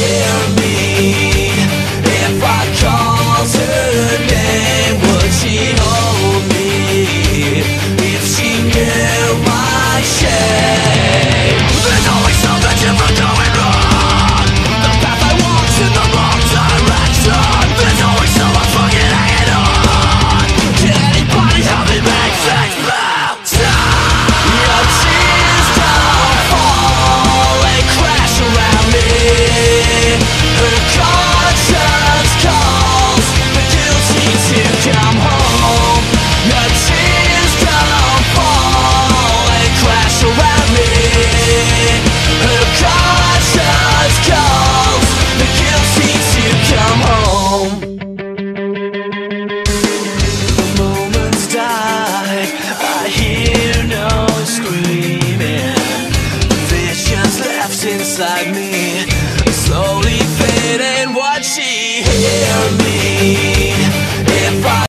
hear me? If I called her name, would she hold me? If she knew my shame. There's always something different going wrong. The path I walk's in the wrong direction. There's always someone fucking hanging on. Can anybody help me make things better? Your tears don't fall, they crash around me. Her conscience calls the guilty to come home. Your tears don't fall, they crash around me. Her conscience calls the guilty to come home. The moments die, I hear no screaming. Visions left inside me, slowly fading. Would she hear me?